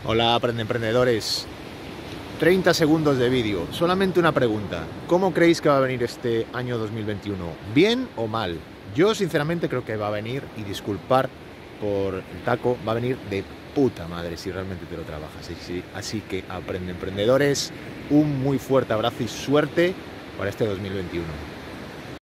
Hola, emprendedores. 30 segundos de vídeo. Solamente una pregunta. ¿Cómo creéis que va a venir este año 2021? ¿Bien o mal? Yo sinceramente creo que va a venir, y disculpar por el taco, va a venir de puta madre si realmente te lo trabajas. Así que emprendedores, un muy fuerte abrazo y suerte para este 2021.